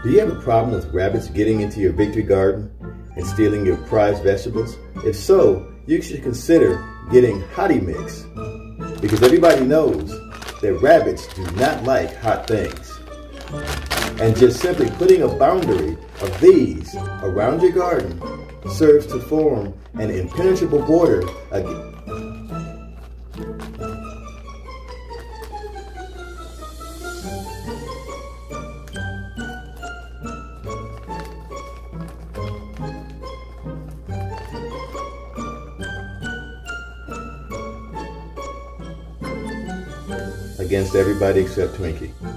Do you have a problem with rabbits getting into your victory garden and stealing your prized vegetables? If so, you should consider getting Hottie Mix, because everybody knows that rabbits do not like hot things. And just simply putting a boundary of these around your garden serves to form an impenetrable border against everybody except Twinkie.